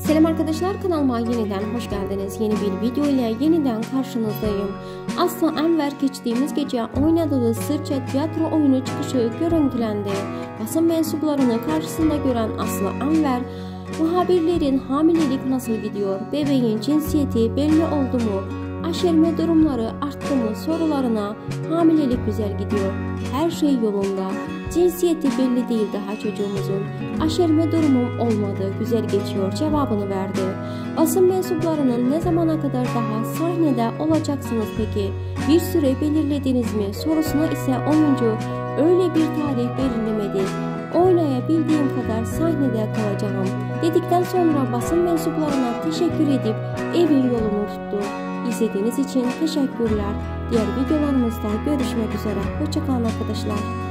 Selam arkadaşlar, kanalıma yeniden hoş geldiniz. Yeni bir video ile yeniden karşınızdayım. Aslı Enver geçtiğimiz gece oynadığı Sırça tiyatro oyunu çıkışı görüntülendi. Basın mensuplarını karşısında gören Aslı Enver, muhabirlerin hamilelik nasıl gidiyor, bebeğin cinsiyeti belli oldu mu, aşerme durumları arttı mı sorularına hamilelik güzel gidiyor, her şey yolunda, cinsiyeti belli değil daha çocuğumuzun, aşerme durumum olmadı, güzel geçiyor cevabını verdi. Basın mensuplarının ne zamana kadar daha sahnede olacaksınız peki, bir süre belirlediniz mi sorusuna ise oyuncu öyle bir tarih belirlemedi, oynayabildiğim kadar sahnede kalacağım dedikten sonra basın mensuplarına teşekkür edip evin yolunu tuttu. İzlediğiniz için teşekkürler. Diğer videolarımızda görüşmek üzere. Hoşça kalın arkadaşlar.